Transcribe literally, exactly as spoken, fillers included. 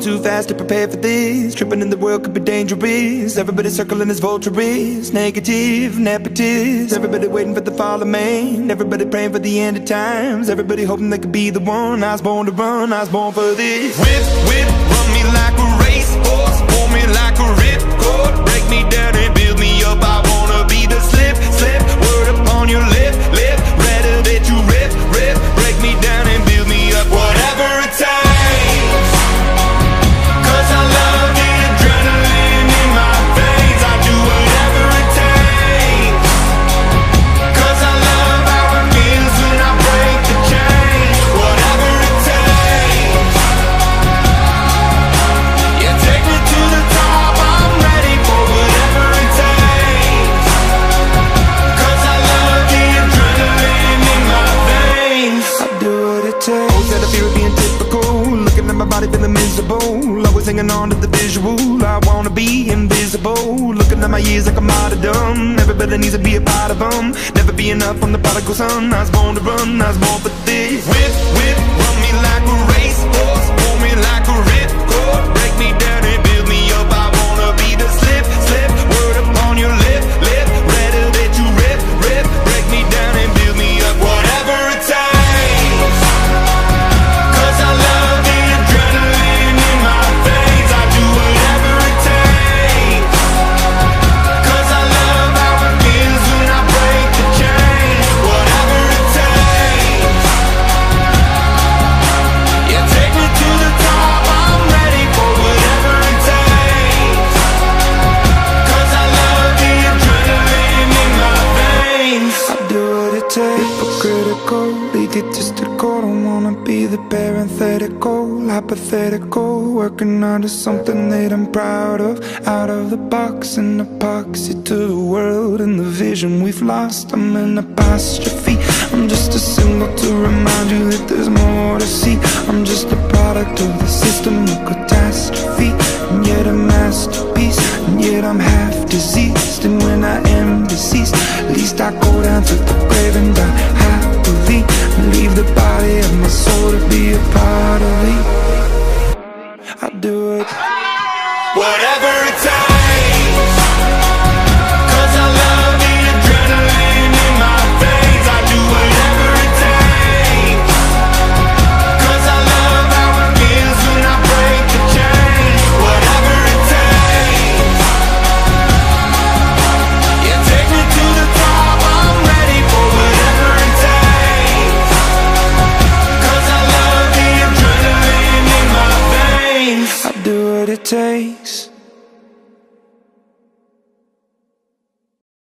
too fast to prepare for this. Tripping in the world could be dangerous. Everybody circling as vultures, negative, nepotist. Everybody waiting for the fall of man. Everybody praying for the end of times. Everybody hoping they could be the one. I was born to run, I was born for this. Whip, whip, run me like a racehorse, pull me like a ripcord, break me down and build me up. I wanna be the slip, slip, word upon your lip, lip. Rather that you rip, rip, break me down and build me up. Whatever it takes, 'cause I love the adrenaline in my veins. I do whatever it takes, 'cause I love how it feels when I break the chains. Whatever it takes, yeah, take me to the top. I'm ready for whatever it takes, 'cause I love the adrenaline in my veins. I do what it takes. Always had a fear of being typical, looking at my body feeling miserable. Always hanging on to the visual, I wanna be invisible. Looking at my years like a martyrdom. Everybody needs to be a part of them. Never be enough on the prodigal son. I was born to run, I was born for this. Whip, whip, run me like a racehorse, pull me like a ripcord, break me down and build me up. I wanna be the slip, slip, word upon your lip, lip. Rather that you rip, rip, break me down and build me up. Whatever it takes, 'cause I love the adrenaline in my veins. I do whatever it takes, 'cause I love how it feels when I break the chains. Whatever it takes, yeah, take me to the top. I'm ready for whatever it takes, 'cause I love the adrenaline in my veins. I do what it takes. Hypocritical, egotistical, don't wanna be the parenthetical, hypothetical, working onto something that I'm proud of. Out of the box, an epoxy to the world and the vision we've lost. I'm an apostrophe, I'm just a symbol to remind you that there's more to see. I'm just a product of the system of catastrophe, and yet a masterpiece, and yet I'm half diseased. And when I am deceased, at least I go down to the grave and die happily, and leave the body of my soul to be a part of me. I do it, whatever it takes, 'cause I love the adrenaline in my veins. I do whatever it takes, 'cause I love how it feels when I break the chains. Whatever it takes, yeah, take me to the top. I'm ready for whatever it takes, 'cause I love the adrenaline in my veins. I do what it takes.